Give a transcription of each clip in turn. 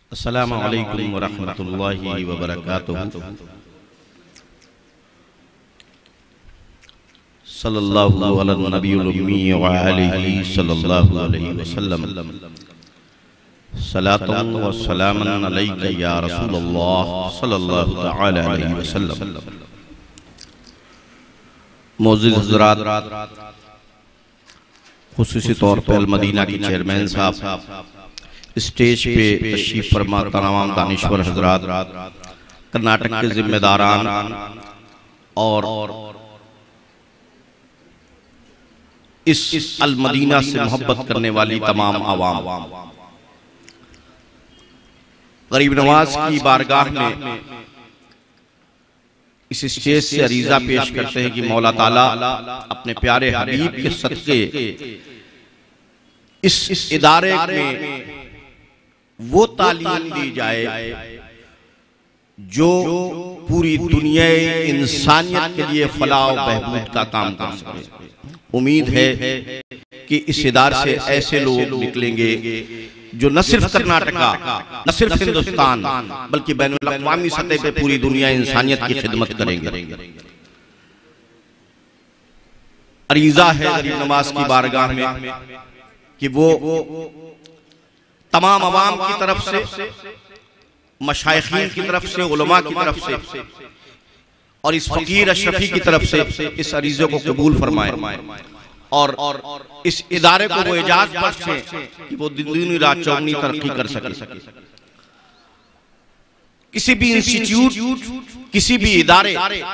अस्सलामु अलैकुम वरहमतुल्लाहि वबरकातुहू। सल्लल्लाहु अला नबील उम्मी व आलिहि सल्लल्लाहु अलैहि वसल्लम। सलातुन व सलामुन अलैका या रसूलल्लाह सल्लल्लाहु तआला अलैहि वसल्लम। मोअज़्ज़िज़ हज़रात, खुसूसी तौर पर अल मदीना के चेयरमैन साहब, स्टेज पे तशरीफ फरमा तमाम दानिश्वर हजरात, कर्नाटक के जिम्मेदारान और इस अल मदीना से मोहब्बत करने वाली तमाम आवाम, गरीब नवाज की बारगाह में इस स्टेज से अरीजा पेश करते हैं कि मौला ताला अपने प्यारे हबीब के सदक़े इस इदारे में वो तालीम दी जाए जो पूरी दुनिया इंसानियत के लिए फलाह व बहबूद का काम कर सके। उम्मीद है कि इस इदारे से ऐसे लोग निकलेंगे जो न सिर्फ कर्नाटका, न सिर्फ हिंदुस्तान, बल्कि बैनुल अक़वामी सतह पे पूरी दुनिया इंसानियत की खिदमत करेंगे। अरीजा है गरीब नवाज की बारगाह में कि वो तमाम अवाम की तरफ से, मशाइखीन की तरफ से, उलमा की तरफ से और इस फकीर अशरफी की तरफ से इस अरीज़े को कबूल फरमाए और इस इदारे को वो इजाज़त बख्शे कि वो दिन रात चौगनी तरक्की कर सके। किसी भी इंस्टीट्यूट, किसी भी इदारे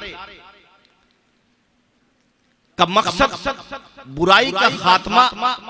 का मकसद बुराई का खात्मा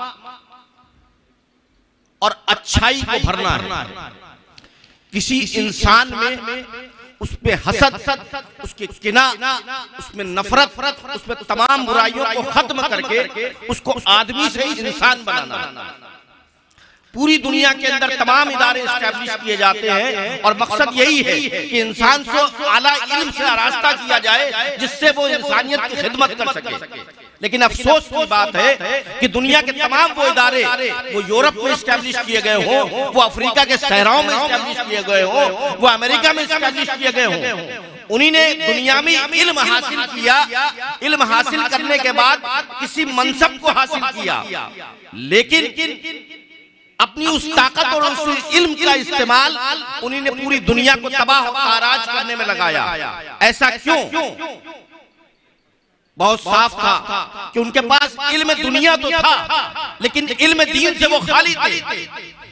और अच्छाई को भरना है। किसी इंसान में उस पे हसद, उसके किना, उसमें नफरत, उसमें तमाम बुराइयों को खत्म करके उसको आदमी से ही इंसान बनाना। पूरी दुनिया के अंदर तमाम इदारे एस्टैब्लिश किए जाते हैं और मकसद यही है कि इंसान को आला इल्म से आरास्ता किया जाए जिससे वो इंसानियत की खिदमत कर सके। लेकिन अफसोस की बात है कि दुनिया के तमाम वो इदारे, वो यूरोप में एस्टैब्लिश किए गए हों, वो अफ्रीका के सहराओं में एस्टैब्लिश किए गए हों, वो अमेरिका में एस्टैब्लिश किए गए हों, उन्हीं ने दुनिया में इल्म हासिल किया। इल्म हासिल करने के बाद किसी मनसब को हासिल किया, लेकिन अपनी उस ताकत और उस इल्म का इस्तेमाल उन्हीं ने पूरी दुनिया को तबाह और ताराज करने में लगाया। ऐसा क्यों? बहुत साफ था कि उनके पास इल्म दुनिया तो था, लेकिन इल्म दीन से वो खाली थे।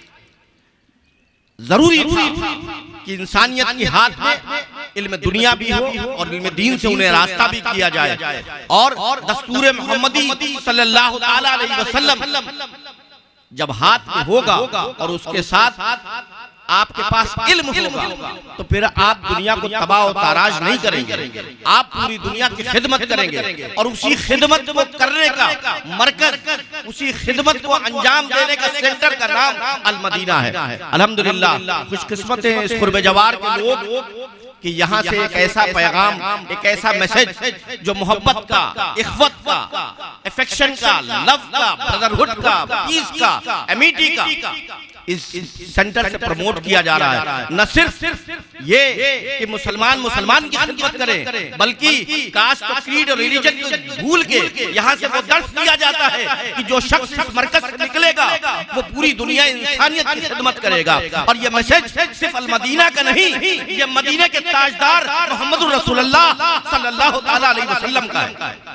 जरूरी था कि इंसानियत के हाथ में इल्म दुनिया भी हो और इल्म दीन से उन्हें रास्ता भी किया जाए। और दस्तूर मोहम्मदी सल्लल्लाहु अलैहि वसल्लम जब हाथ में होगा और उसके साथ आपके पास इल्म होगा तो फिर आप दुनिया को तबाह और ताराज नहीं करेंगे, आप पूरी दुनिया की खिदमत करेंगे। और उसी खिदमत को करने का मरकज, उसी खिदमत को अंजाम देने का सेंटर का नाम अल मदीना है। अल्हम्दुलिल्लाह खुशकिस्मत हैं इस कुर्ब जवार के लोग कि यहाँ से एक ऐसा पैगाम, एक ऐसा मैसेज जो मोहब्बत का, इख्वत का, अफेक्शन का, लव का, ब्रदरहुड का, पीस का, एमिटी का इस सेंटर से प्रमोट किया जा रहा है। न सिर्फ ये कि मुसलमान की खिदमत करें, बल्कि कास्ट और क्रीड और रिलीजन को भूल के यहाँ से वो दर्श दिया जाता है कि जो शख्स इस मरकज से निकलेगा वो पूरी दुनिया इंसानियत की खिदमत करेगा। और ये मैसेज सिर्फ अल मदीना का नहीं, ये मदीना के ताजदार मोहम्मद रसूलुल्लाह सल्लल्लाहु अलैहि वसल्लम का है।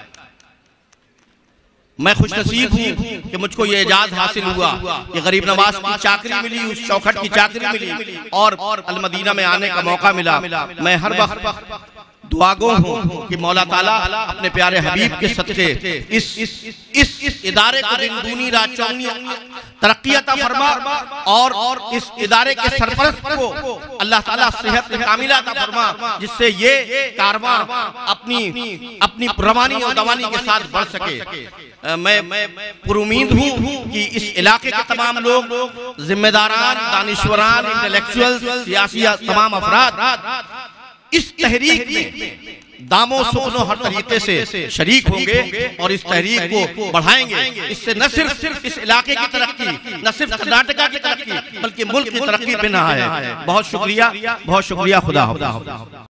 मैं खुशनसीब हूँ कि मुझको ये एजाज हासिल हुआ कि गरीब नवाज की चाकरी मिली, उस चौखट की चाकरी मिली और अल मदीना में आने का मौका मिला। मैं हर वक्त दुआगो हूँ कि मौला ताला अपने प्यारे हबीब के सदक़े इस इदारे को दिन दूनी रात चौगनी तरक्की अता फरमा और इस इदारे के सरपरस्त को अल्लाह ताला सेहत कामिला अता फरमा, जिससे ये कारवां अपनी रवानी और दवानी के साथ बढ़ सके। मैं पुरुमीद हूँ कि इस इलाके के तमाम लोग, जिम्मेदारान, दानिश्वरान, इंटेलेक्चुअल, सियासी तमाम अफराद इस तहरीक में दामो सुखनो हर तरीके से शरीक होंगे और इस तहरीक को बढ़ाएंगे। इससे न सिर्फ इस इलाके की तरक्की, न सिर्फ कर्नाटका की तरक्की, बल्कि मुल्क की तरक्की बिना है। बहुत शुक्रिया, खुदा हाफ़िज़।